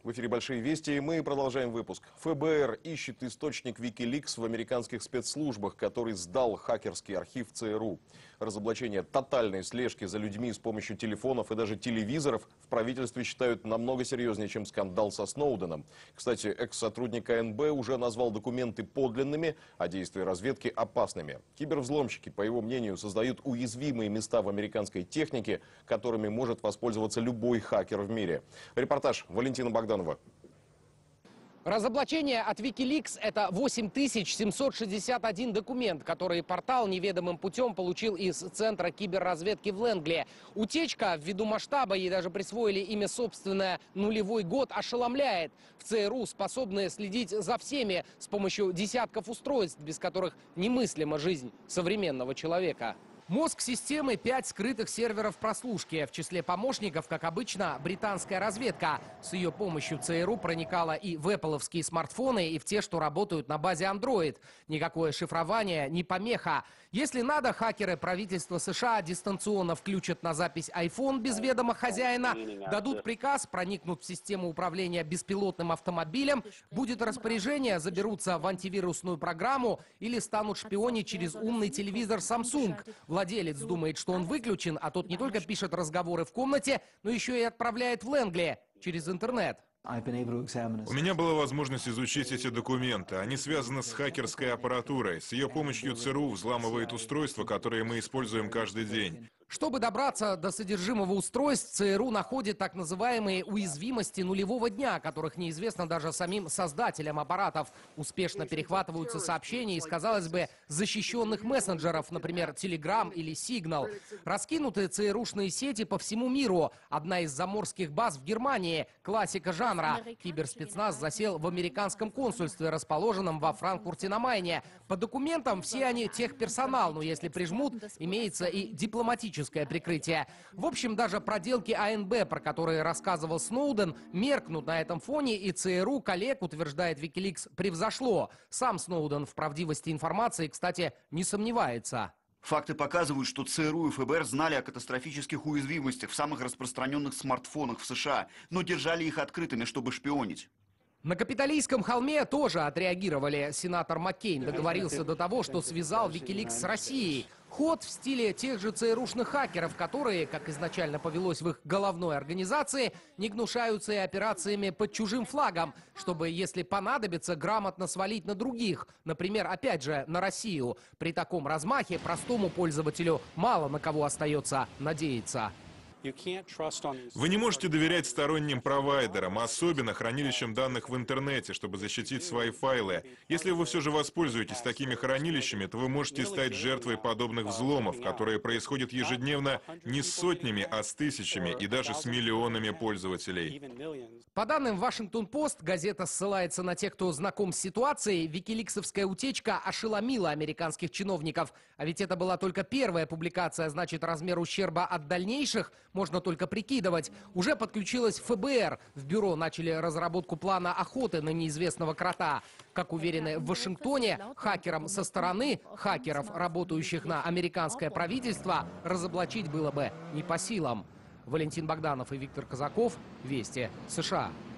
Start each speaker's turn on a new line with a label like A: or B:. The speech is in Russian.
A: В эфире «Большие вести», и мы продолжаем выпуск. ФБР ищет источник Wikileaks в американских спецслужбах, который сдал хакерский архив ЦРУ. Разоблачение тотальной слежки за людьми с помощью телефонов и даже телевизоров в правительстве считают намного серьезнее, чем скандал со Сноуденом. Кстати, экс-сотрудник КНБ уже назвал документы подлинными, а действия разведки опасными. Кибервзломщики, по его мнению, создают уязвимые места в американской технике, которыми может воспользоваться любой хакер в мире. Репортаж Валентина Богданова.
B: Разоблачение от Wikileaks – это 8761 документ, который портал неведомым путем получил из Центра киберразведки в Лэнгли. Утечка ввиду масштаба, ей даже присвоили имя собственное «Нулевой год», ошеломляет. В ЦРУ способны следить за всеми с помощью десятков устройств, без которых немыслима жизнь современного человека. Мозг системы — 5 скрытых серверов прослушки. В числе помощников, как обычно, британская разведка. С ее помощью ЦРУ проникала и в Apple-овские смартфоны, и в те, что работают на базе Android. Никакое шифрование не помеха. Если надо, хакеры правительства США дистанционно включат на запись iPhone без ведома хозяина, дадут приказ, проникнут в систему управления беспилотным автомобилем, будет распоряжение, заберутся в антивирусную программу или станут шпионить через умный телевизор Samsung. Владелец думает, что он выключен, а тот не только пишет разговоры в комнате, но еще и отправляет в Лэнгли через интернет.
C: У меня была возможность изучить эти документы. Они связаны с хакерской аппаратурой. С ее помощью ЦРУ взламывает устройства, которые мы используем каждый день.
B: Чтобы добраться до содержимого устройств, ЦРУ находит так называемые уязвимости нулевого дня, которых неизвестно даже самим создателям аппаратов. Успешно перехватываются сообщения из, казалось бы, защищенных мессенджеров, например, Telegram или Signal. Раскинуты ЦРУшные сети по всему миру. Одна из заморских баз в Германии – классика жанра. Киберспецназ засел в американском консульстве, расположенном во Франкфурте на Майне. По документам все они техперсонал, но если прижмут, имеется и дипломатическое прикрытие. В общем, даже проделки АНБ, про которые рассказывал Сноуден, меркнут на этом фоне, и ЦРУ коллег, утверждает Wikileaks, превзошло. Сам Сноуден в правдивости информации, кстати, не сомневается.
D: Факты показывают, что ЦРУ и ФБР знали о катастрофических уязвимостях в самых распространенных смартфонах в США, но держали их открытыми, чтобы шпионить.
B: На Капитолийском холме тоже отреагировали. Сенатор Маккейн договорился до того, что связал Wikileaks с Россией. Ход в стиле тех же ЦРУшных хакеров, которые, как изначально повелось в их головной организации, не гнушаются и операциями под чужим флагом, чтобы, если понадобится, грамотно свалить на других. Например, опять же, на Россию. При таком размахе простому пользователю мало на кого остается надеяться.
C: Вы не можете доверять сторонним провайдерам, особенно хранилищам данных в интернете, чтобы защитить свои файлы. Если вы все же воспользуетесь такими хранилищами, то вы можете стать жертвой подобных взломов, которые происходят ежедневно не с сотнями, а с тысячами и даже с миллионами пользователей.
B: По данным Вашингтон-Пост, газета ссылается на тех, кто знаком с ситуацией, викиликсовская утечка ошеломила американских чиновников. А ведь это была только первая публикация, значит, размер ущерба от дальнейших можно только прикидывать. Уже подключилась ФБР. В бюро начали разработку плана охоты на неизвестного крота. Как уверены в Вашингтоне, хакерам со стороны, хакеров, работающих на американское правительство, разоблачить было бы не по силам. Валентин Богданов и Виктор Казаков. Вести, США.